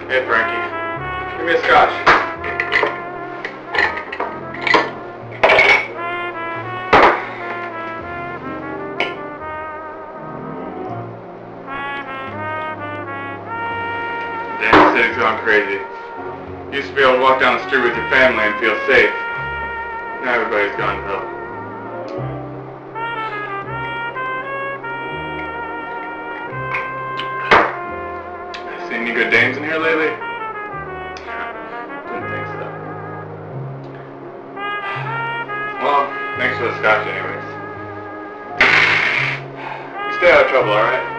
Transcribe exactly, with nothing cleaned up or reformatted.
Hey, Frankie. Give me a scotch. Damn, the city's gone crazy. You used to be able to walk down the street with your family and feel safe. Now everybody's gone to hell. Seen any good dames in here lately? Didn't think so. Well, thanks for the scotch anyways. You stay out of trouble, alright?